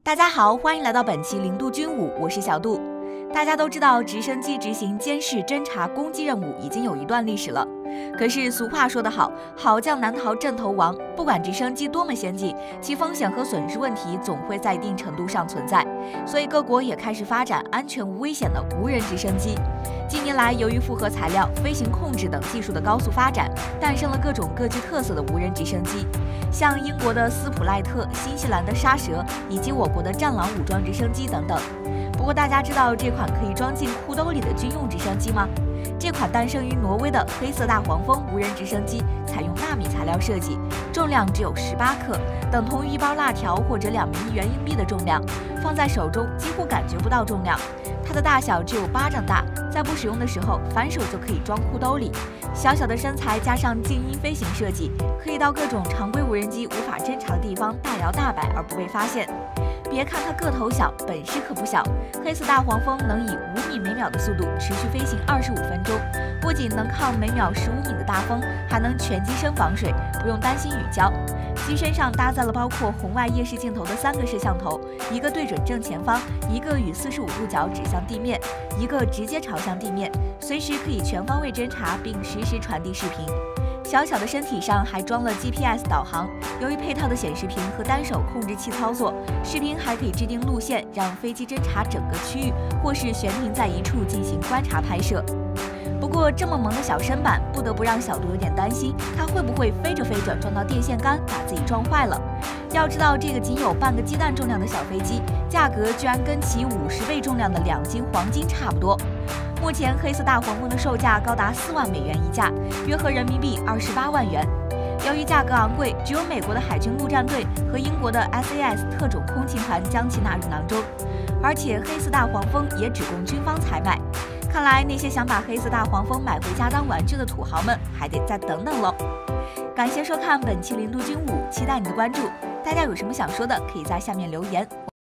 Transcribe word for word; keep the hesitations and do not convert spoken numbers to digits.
大家好，欢迎来到本期零度军武，我是小杜。大家都知道，直升机执行监视、侦察、攻击任务已经有一段历史了。可是俗话说得好，好将难逃阵头亡。不管直升机多么先进，其风险和损失问题总会在一定程度上存在。所以各国也开始发展安全无危险的无人直升机。近年来，由于复合材料、飞行控制等技术的高速发展，诞生了各种各具特色的无人直升机，像英国的斯普赖特、新西兰的沙蛇，以及我国的战狼武装直升机等等。不过，大家知道这款可以装进裤兜里的军用直升机吗？这款诞生于挪威的黑色大黄蜂无人直升机采用纳米材料设计，重量只有十八克，等同于一包辣条或者两枚一元硬币的重量，放在手中几乎感觉不到重量。它的大小只有巴掌大，在不使用的时候反手就可以装裤兜里。小小的身材加上静音飞行设计，可以到各种常规无人机无法侦察的地方大摇大摆而不被发现。别看它个头小，本事可不小。黑色大黄蜂能以五米每秒的速度持续飞行二十五分钟，不仅能抗每秒十五米的大风，还能全机身防水，不用担心雨浇。机身上搭载了包括红外夜视镜头的三个摄像头，一个对准正前方，一个与四十五度角指向地面，一个直接朝向地面，随时可以全方位侦察并实时传递视频。小小的身体上还装了 G P S 导航，由于配套的显示屏和单手控制器操作，视频还可以制定路线，让飞机侦察整个区域，或是悬停在一处进行观察拍摄。不过这么萌的小身板，不得不让小杜有点担心，它会不会飞着飞着撞到电线杆，把自己撞坏了？要知道，这个仅有半个鸡蛋重量的小飞机，价格居然跟其五十倍重量的两斤黄金差不多。目前黑色大黄蜂的售价高达四万美元一架，约合人民币二十八万元。由于价格昂贵，只有美国的海军陆战队和英国的 S A S 特种空勤团将其纳入囊中，而且黑色大黄蜂也只供军方采买。看来那些想把黑色大黄蜂买回家当玩具的土豪们，还得再等等喽。感谢收看本期零度军武，期待你的关注。大家有什么想说的，可以在下面留言。